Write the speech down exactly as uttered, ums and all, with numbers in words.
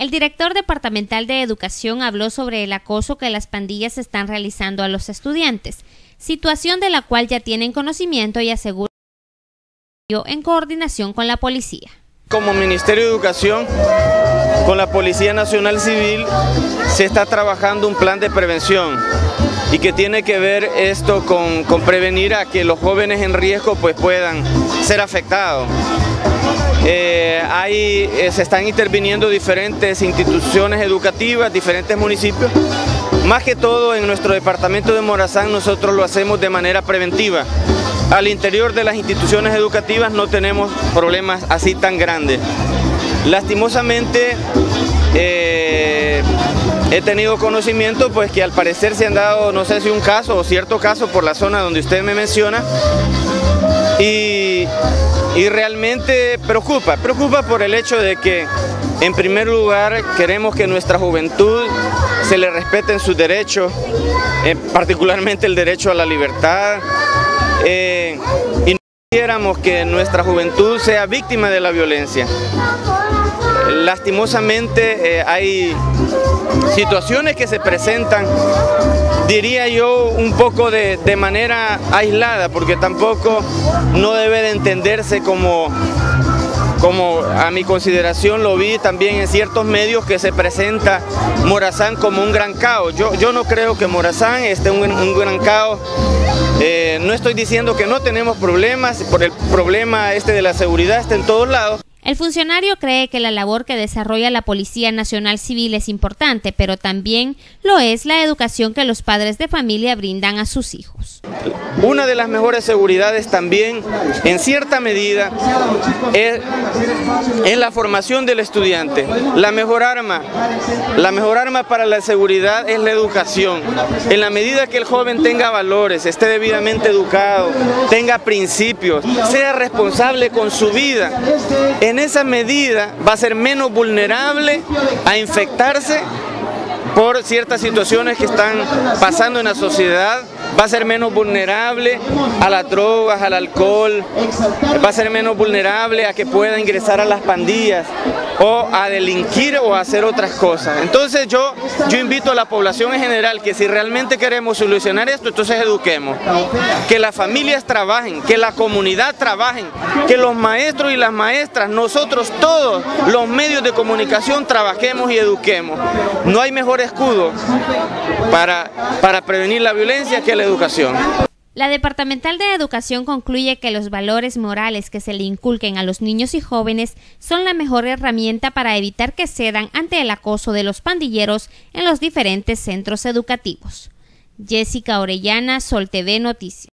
El director departamental de Educación habló sobre el acoso que las pandillas están realizando a los estudiantes, situación de la cual ya tienen conocimiento y aseguró en coordinación con la policía. Como Ministerio de Educación, con la Policía Nacional Civil, se está trabajando un plan de prevención y que tiene que ver esto con, con prevenir a que los jóvenes en riesgo pues, puedan ser afectados. Eh, ahí eh, se están interviniendo diferentes instituciones educativas, diferentes municipios. Más que todo en nuestro departamento de Morazán nosotros lo hacemos de manera preventiva. Al interior de las instituciones educativas no tenemos problemas así tan grandes. Lastimosamente eh, he tenido conocimiento pues que al parecer se han dado, no sé si un caso o cierto caso por la zona donde usted me menciona y, y realmente preocupa, preocupa por el hecho de que en primer lugar queremos que nuestra juventud se le respeten sus derechos, eh, particularmente el derecho a la libertad. Eh, y no quisiéramos que nuestra juventud sea víctima de la violencia. Lastimosamente eh, hay situaciones que se presentan, diría yo, un poco de, de manera aislada, porque tampoco no debe de entenderse como, como a mi consideración lo vi también en ciertos medios que se presenta Morazán como un gran caos. Yo, yo no creo que Morazán esté un, un gran caos. Eh, no estoy diciendo que no tenemos problemas, por el problema este de la seguridad está en todos lados. El funcionario cree que la labor que desarrolla la Policía Nacional Civil es importante, pero también lo es la educación que los padres de familia brindan a sus hijos. Una de las mejores seguridades también, en cierta medida, es, es la formación del estudiante. La mejor arma, la mejor arma para la seguridad es la educación. En la medida que el joven tenga valores, esté debidamente educado, tenga principios, sea responsable con su vida, en esa medida va a ser menos vulnerable a infectarse por ciertas situaciones que están pasando en la sociedad, va a ser menos vulnerable a las drogas, al alcohol, va a ser menos vulnerable a que pueda ingresar a las pandillas o a delinquir o a hacer otras cosas. Entonces yo, yo invito a la población en general que si realmente queremos solucionar esto, entonces eduquemos, que las familias trabajen, que la comunidad trabajen, que los maestros y las maestras, nosotros todos los medios de comunicación trabajemos y eduquemos. No hay mejor escudo para, para prevenir la violencia que la educación. La departamental de Educación concluye que los valores morales que se le inculquen a los niños y jóvenes son la mejor herramienta para evitar que cedan ante el acoso de los pandilleros en los diferentes centros educativos. Jessica Orellana, Sol T V Noticias.